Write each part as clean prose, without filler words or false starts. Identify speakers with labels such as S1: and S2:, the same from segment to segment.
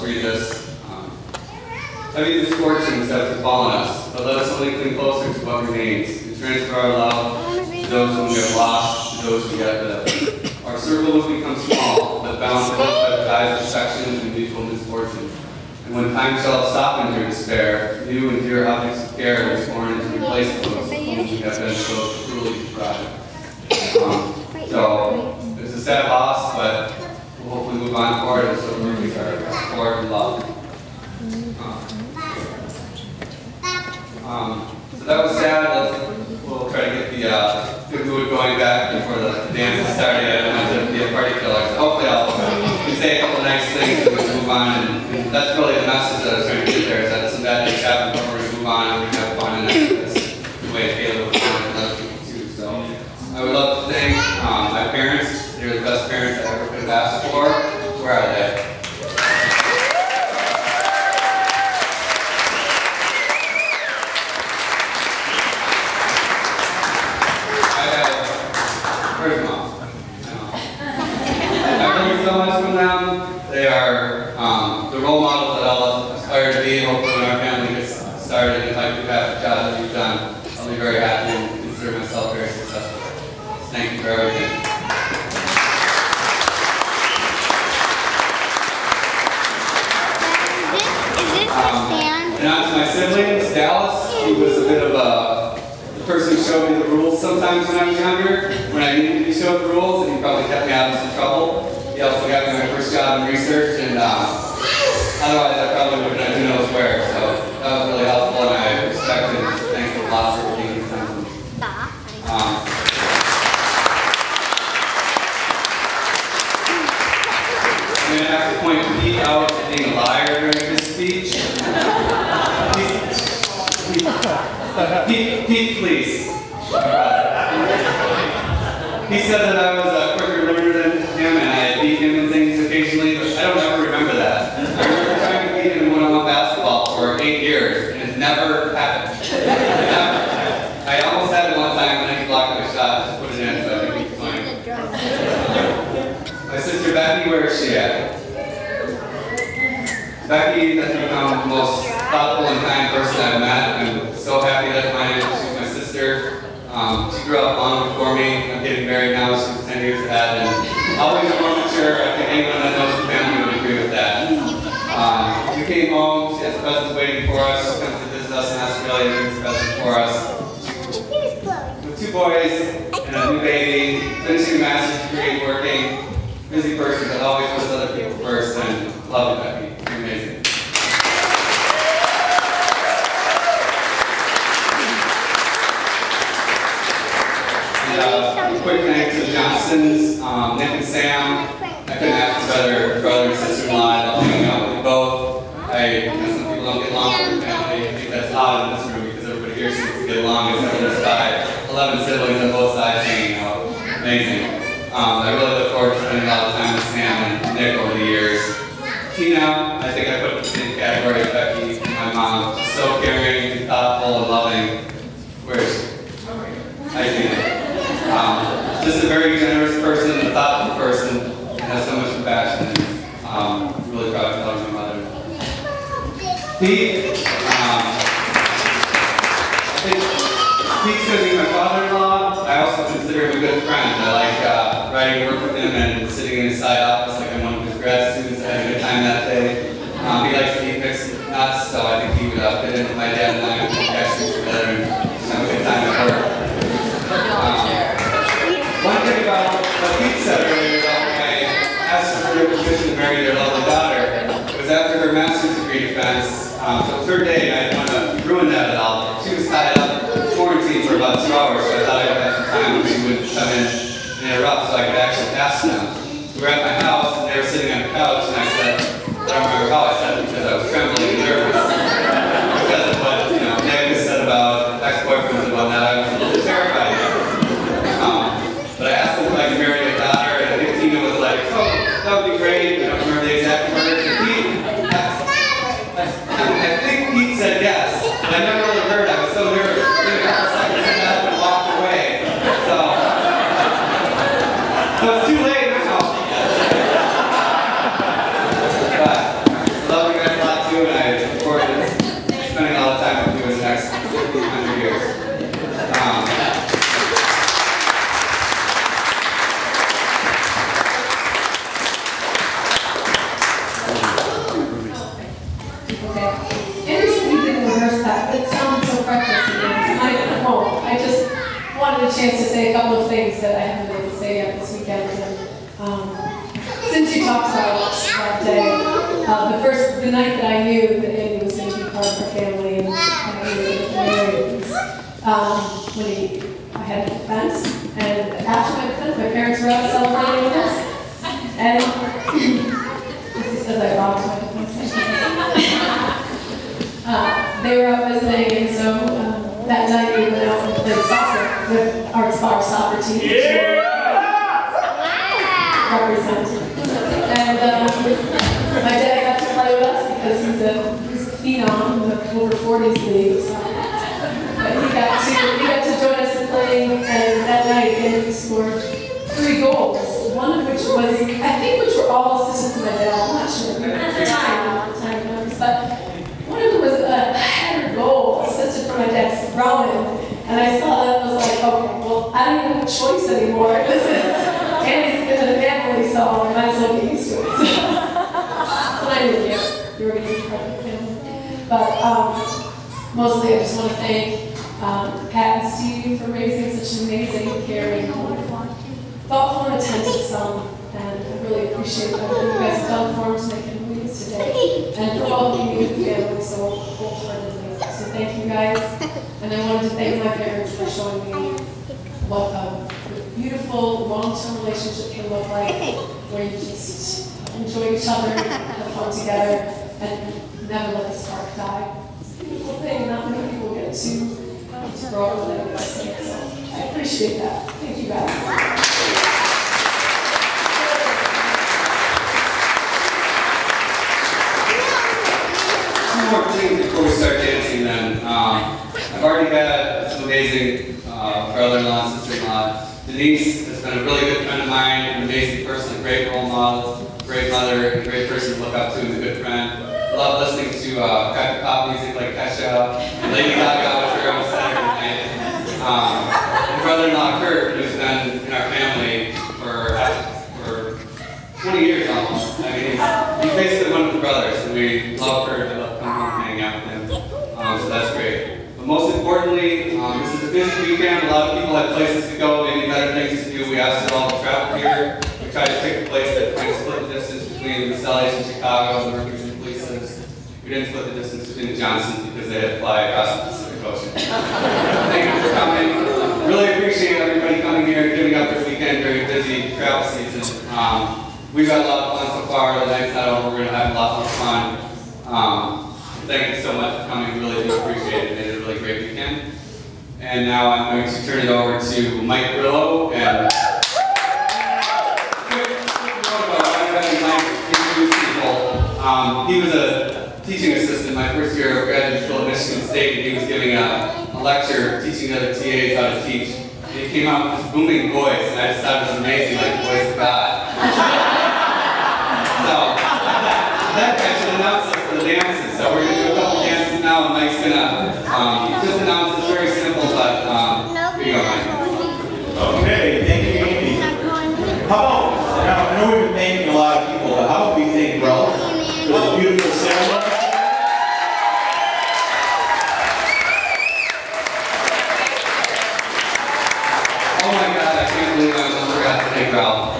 S1: read this. Heavy misfortunes have befallen us, but let us only cling closer to what remains, and transfer our love to those whom we have lost, to those we yet live. Our circle will become small, but bound to us by the ties of affection and mutual misfortune. And when time shall have softened your despair, new and dear objects of care will be born to replace those whom we have been so cruelly deprived. So, it's a sad loss, but we'll hopefully move on forward and so movies are support and love. So that was sad. We'll try to get the good mood going back before the dance is started. I don't want to be a party killer, so hopefully I'll say a couple nice things and we can move on. And that's really the message that I was trying to get there, is that some bad things happen, but we're going to move on and we can have fun, and that's the way to be able to fun and other people too. So I would love to thank my parents. They're the best parents I ever could have asked for. Where are they? Where's Mom? I learned so much from them. They are the role models that I'll aspire to be. Hopefully when our family gets started, and if I do have the job that you've done, I'll be very happy and consider myself very successful. Thank you for everything. And on to my siblings, Dallas, who was a bit of a person who showed me the rules sometimes when I was younger, when I needed to be showed the rules, and he probably kept me out of some trouble. He also got me my first job in research, and otherwise I probably would have been who knows where. So that was really helpful, and I respect and thank the lots for being with them. I'm going to have to point Pete out as being a liar during this speech. Pete, please. He said that I was a quicker learner than him, and I beat him in things occasionally, but I don't ever remember that. I remember trying to beat him in one-on-one basketball for 8 years, and it never happened. Never. I almost had it one time, and then he blocked my shot, just put it in, so I think he's fine. My sister Becky, where is she at? Becky has become the most thoughtful and kind person I've met. I'm so happy that she's my sister. She grew up long before me. I'm getting married now. She's 10 years ahead, and always more mature. I think anyone that knows the family would agree with that. We came home. She has presents waiting for us. She comes to visit us in Australia and brings presents for us. With 2 boys and a new baby, finishing a master's degree, working. Busy person that always puts other people first, and love you, Becky. You're amazing. And quick thanks to the Johnsons, Nick and Sam. I couldn't ask a better brother and sister-in-law. I love hanging out with you both. Some people don't get along with their family. I think that's odd in this room because everybody here seems to get along, except for this guy. 11 siblings on both sides hanging out. Amazing. I really look forward to spending a lot of time with Sam and Nick over the years. Tina, I think I put in the same category as Becky, my mom. She's so caring, and thoughtful, and loving. Where is she? Hi, Tina. Just a very generous person, a thoughtful person, and has so much compassion. And I'm really proud to love my mother. Pete, I think Pete's going to be my father-in-law. I also consider him a good friend. I like riding work with him and sitting in his side office like I'm one of his grad students. I had a good time that day. He likes to eat mixed nuts, so I think he would fit in with my dad and I and cashews together and have a good time at work. One thing about what Pete said earlier about when I asked her for your permission to marry their lovely daughter, it was after her master's degree defense. So it was her day, and I didn't want to ruin that at all. She was tied up in quarantine for about 2 hours, so I thought I would have some time when she would come in and interrupt so I could actually ask them. We were at my house, and they were sitting on the couch, and I said, I don't remember how I said it because I was trembling and nervous. Because of what, Nick said about ex-boyfriends and whatnot, I was a little terrified. But I asked them if I could marry their daughter, and I think Tina was like, oh, that would be great. I don't remember the exact words. And Pete, I think Pete said yes, but I never really heard. I was so nervous. I was like, I got up and walked away. So it's too late now.
S2: It sounded so precious to me. I won't. I just wanted a chance to say a couple of things that I haven't been able to say yet this weekend. Since you talked about that day, the night that I knew that Andy was going to be part of our family and I knew that married was when I had a defense. And after my defense, my parents were out celebrating with us. And this is because I robbed my defense. They were out visiting, and so that night we went out and played soccer with our soccer team. Yeah! Represented. And my dad got to play with us because he's a phenom in the over 40s league. So. But he got to join us in playing, and that night Andy scored 3 goals. One of which was, which were all assisted to my dad. I'm not sure at the time, but one of them was a header goal assisted for my dad's throwing. And I saw that and was like, okay, well, I don't even have a choice anymore. This is Andy's in the family, so I might as well get used to it. So I knew you were going to be part of the family. But mostly I just want to thank Pat and Steve for raising such an amazing, caring, thoughtful and attentive son. And I really appreciate everything you guys have done for him to make him who he is today. And for welcoming me to the family so wholeheartedly. So thank you guys. And I wanted to thank my parents for showing me what a beautiful, long-term relationship can look like, where you just enjoy each other, have fun together, and never let the spark die. It's a beautiful thing. Not many people get to grow up with it. So I appreciate that. Thank you guys.
S1: Two more things before we start dancing then. I've already had some amazing brother-in-law and sister-in-law. Denise has been a really good friend of mine, an amazing person, a great role model, great mother, and a great person to look up to and a good friend. I love listening to crappy pop music like Kesha and Lady Gaga with her on Saturday night. And brother-in-law Kurt, who's been in our family for 20 years almost. I mean, he's basically one of the brothers, and we love Kurt. We love coming home and hanging out with him. So that's great. But most importantly, this is a busy weekend. A lot of people have places to go, maybe better things to do. We asked them all to travel here. We tried to pick a place that kind of split the distance between the Sallies and Chicago and the Mercury's and Police's. We didn't split the distance between the Johnsons because they had to fly across the Pacific Ocean. Thank you for coming. Really appreciate everybody coming here and giving up their weekend during a busy travel season. We've had a lot of fun so far. The night's not over. We're going to have a lot more fun. Thank you so much for coming. We really do appreciate it. It was a really great weekend. And now I'm going to turn it over to Mike Grillo. And he was a teaching assistant my first year of graduate school at Michigan State, and he was giving a lecture teaching other TAs how to teach. And he came out with this booming voice, and I just thought it was amazing, like the voice of God. So that actually announced us for the dances. So we're going to do a couple dances now, and Mike's going to just announce it's very simple, but here you go, Mike.
S3: Okay, thank you, Andy. How about, now I know we've been thanking a lot of people, but how about we thank Ralph for the beautiful ceremony?
S1: Oh my God, I can't believe I almost forgot to thank Ralph.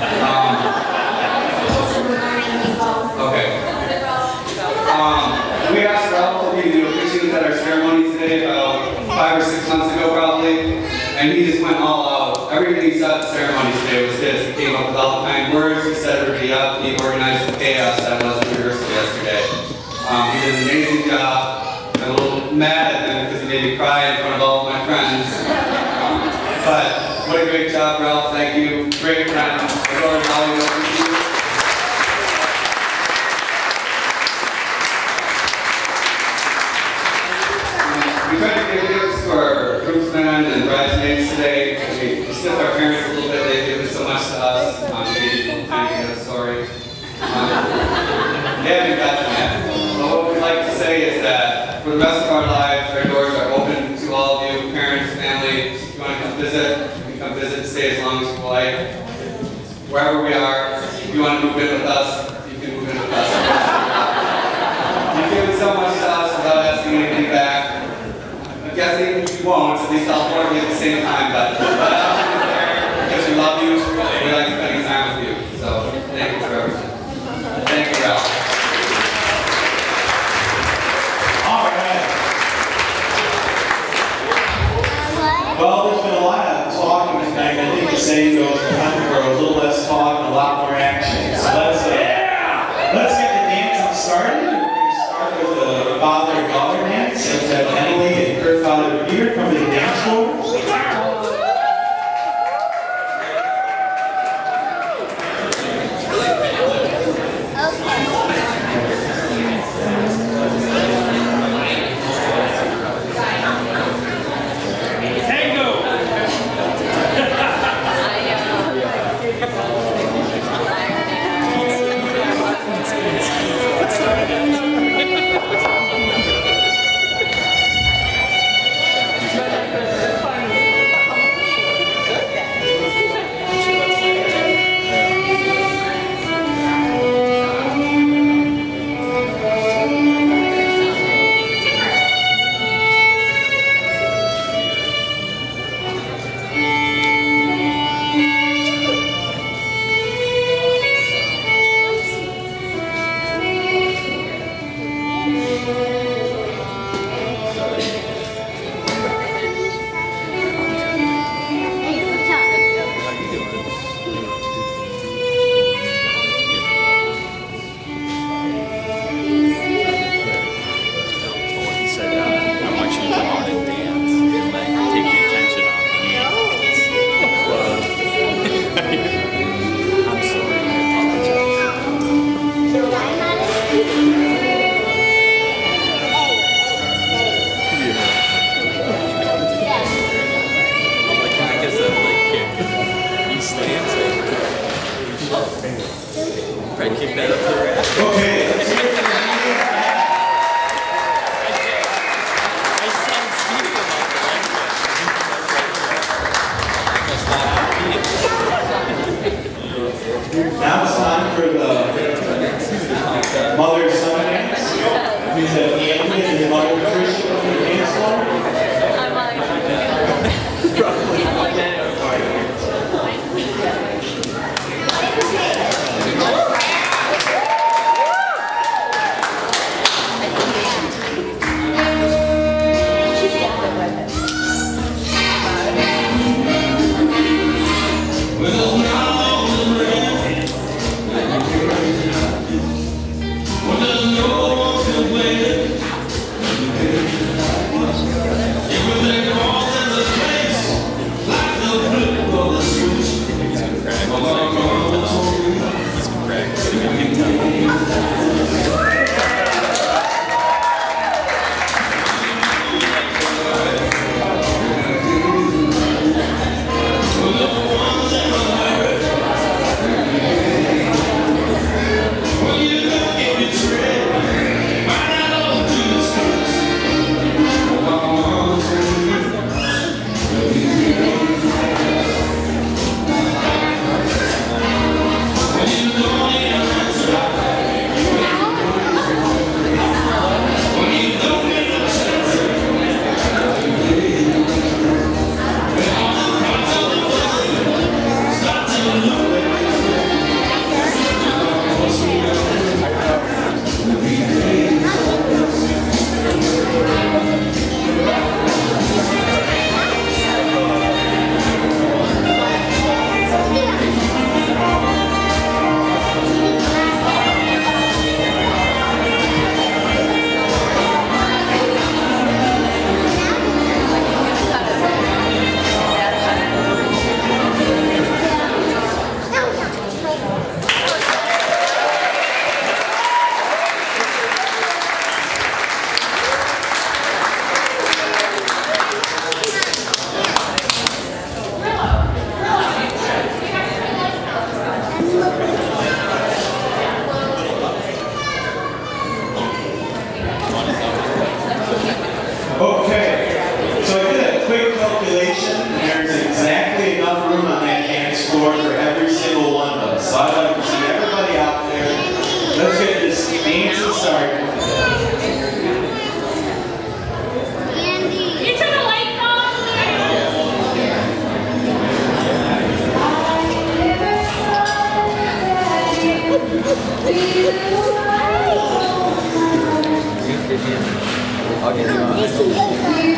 S1: We asked Ralph if he could do a pitching at our ceremony today about 5 or 6 months ago probably, and he just went all out. Everything he said at the ceremony today was his. He came up with all the kind words, he set everybody up, he organized the chaos that was in rehearsal yesterday. He did an amazing job. I'm a little mad at him because he made me cry in front of all of my friends. But what a great job, Ralph. Thank you. Great friend. Lord, always over to you. We tried to give gifts for groomsmen and bridesmaids today. We stiffed our parents a little bit. They've given so much to us. We needed a little time to get a story. They haven't got to that. But what we'd like to say is that for the rest of our lives, our doors are open to all of you, parents, family. If you want to come visit, you can come visit and stay as long as you like. Wherever we are, if you want to move in with us, you can move in with us. You've given so much to us without asking anything back. probably at the same time, but because we love you, we like spending time with you. So thank you for everything. Thank you, Ralph.
S3: All right. Well, there's been a lot of talking tonight. I think the saying goes, time for a little less talk and a lot more action. So let's get the dancing started. We're going to start with the father and daughter dance. Let's have Emily and her father Peter come to the dance floor.
S4: I'll get him on.